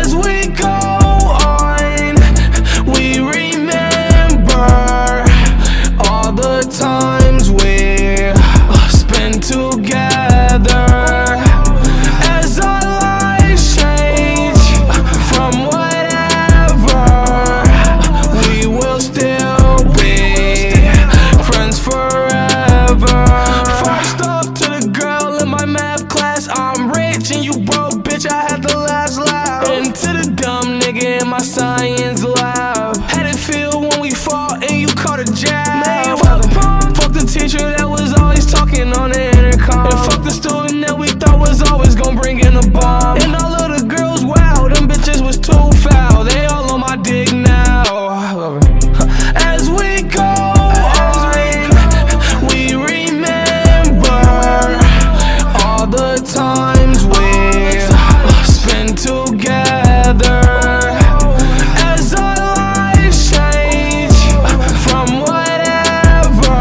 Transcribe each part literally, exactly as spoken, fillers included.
As we go on, we remember all the times we spent together. As our lives change from whatever, we will still be friends forever. First up to the girl in my math class, I'm rich and you broke, bitch, I had the last laugh. And to the dumb nigga in my science lab, had it feel when we fought and you caught a jab. Man, fuck the teacher that was always talking on the intercom, and fuck the student that we thought was always gonna bring in a bomb. And all of the girls, wow, them bitches was too foul. They all on my dick now. I love it. As we go on, we remember all the times we spent together. As our lives change from whatever,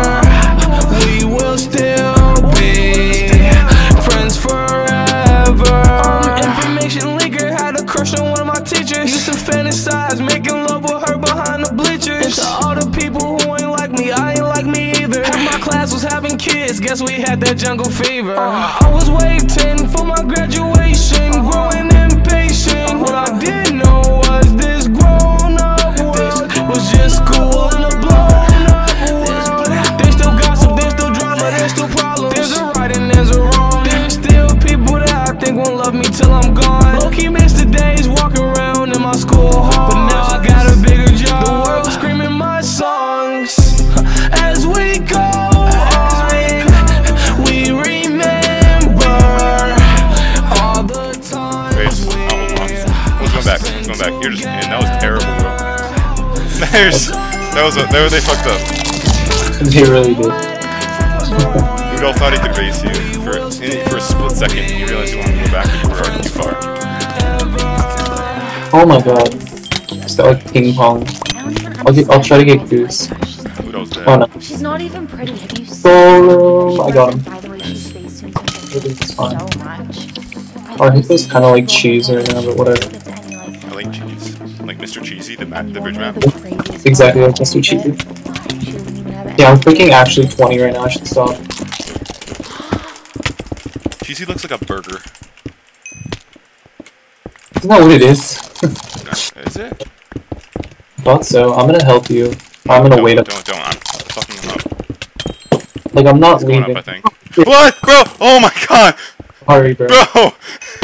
we will still be friends forever. Um, information leaker had a crush on one of my teachers. Used to fantasize making love with her behind the bleachers. And to all the people who ain't like me, I ain't like me either. Half my class was having kids, guess we had that jungle fever. uh, I was waiting for my graduation, growing impatient. What I didn't know was this grown up world was just cool in a blown up world. There's still gossip, there's still drama, there's still problems. There's a right and there's a wrong. There's still people that I think won't love me till I'm gone. Low-key miss the days walking around in my school hall, but now I got a bigger job. The world screaming my songs. As we go on, we remember all the times. Wait, oh, hold on. Who's going back? Who's going back? You're just, and that was terrible, bro. There's, that was a, they, they fucked up. They really did. Dude all thought he could race you for, in, for a split second. You realized you wanted to go back, but you were already too far. Oh my god. It's got like ping pong. I'll, get, I'll try to get Goose. Dude, I was dead. Oh no. She's not even pretty. Have you seen Oh, I got him. By the way, she's faced into It's fine. so much. Our hip is kind of like cheese right now, but whatever. I like cheese. Like Mister Cheesy, the, map, the bridge map. Exactly like Mister Cheesy. Yeah, I'm freaking actually twenty right now, I should stop. Cheesy looks like a burger. Isn't that what it is? No, is it? I thought so. I'm gonna help you. I'm gonna don't, wait up. Don't, don't. I'm fucking him up. Like, I'm not It's going leaving. up, I think. What? Bro! Oh my god! Hurry, bro. Bro!